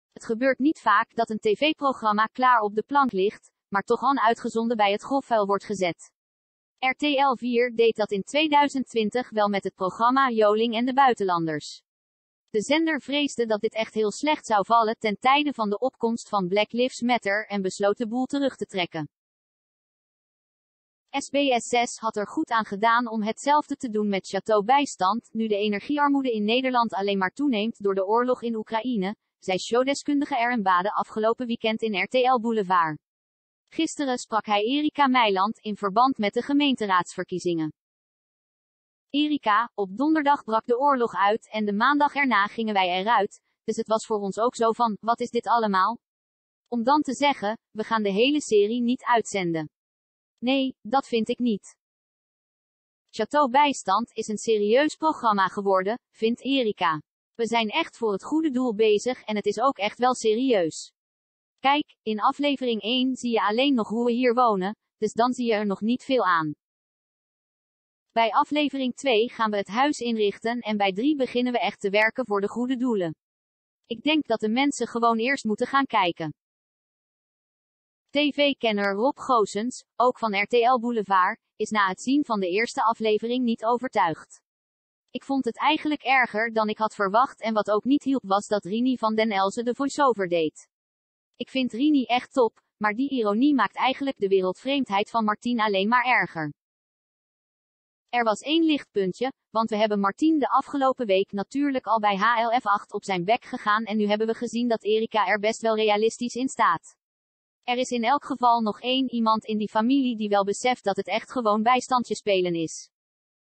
Het gebeurt niet vaak dat een tv-programma klaar op de plank ligt, maar toch al uitgezonden bij het grofvuil wordt gezet. RTL 4 deed dat in 2020 wel met het programma Joling en de Buitenlanders. De zender vreesde dat dit echt heel slecht zou vallen ten tijde van de opkomst van Black Lives Matter en besloot de boel terug te trekken. SBS6 had er goed aan gedaan om hetzelfde te doen met Chateau Bijstand, nu de energiearmoede in Nederland alleen maar toeneemt door de oorlog in Oekraïne, zei showdeskundige Erin Bade afgelopen weekend in RTL Boulevard. Gisteren sprak hij Erika Meiland in verband met de gemeenteraadsverkiezingen. Erika, op donderdag brak de oorlog uit en de maandag erna gingen wij eruit, dus het was voor ons ook zo van, wat is dit allemaal? Om dan te zeggen, we gaan de hele serie niet uitzenden. Nee, dat vind ik niet. Chateau Bijstand is een serieus programma geworden, vindt Erika. We zijn echt voor het goede doel bezig en het is ook echt wel serieus. Kijk, in aflevering 1 zie je alleen nog hoe we hier wonen, dus dan zie je er nog niet veel aan. Bij aflevering 2 gaan we het huis inrichten en bij 3 beginnen we echt te werken voor de goede doelen. Ik denk dat de mensen gewoon eerst moeten gaan kijken. TV-kenner Rob Goossens, ook van RTL Boulevard, is na het zien van de eerste aflevering niet overtuigd. Ik vond het eigenlijk erger dan ik had verwacht en wat ook niet hielp was dat Rini van den Elzen de voice-over deed. Ik vind Rini echt top, maar die ironie maakt eigenlijk de wereldvreemdheid van Martien alleen maar erger. Er was één lichtpuntje, want we hebben Martien de afgelopen week natuurlijk al bij HLF8 op zijn bek gegaan en nu hebben we gezien dat Erika er best wel realistisch in staat. Er is in elk geval nog één iemand in die familie die wel beseft dat het echt gewoon bijstandje spelen is.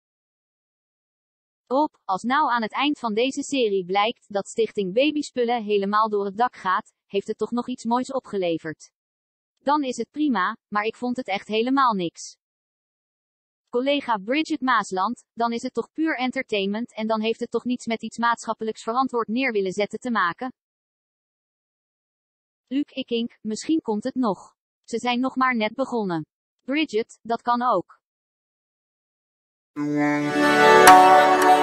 Als nou aan het eind van deze serie blijkt dat Stichting Babyspullen helemaal door het dak gaat, heeft het toch nog iets moois opgeleverd. Dan is het prima, maar ik vond het echt helemaal niks. Collega Bridget Maasland, dan is het toch puur entertainment en dan heeft het toch niets met iets maatschappelijks verantwoord neer willen zetten te maken? Luc Ikink, misschien komt het nog. Ze zijn nog maar net begonnen. Bridget, dat kan ook.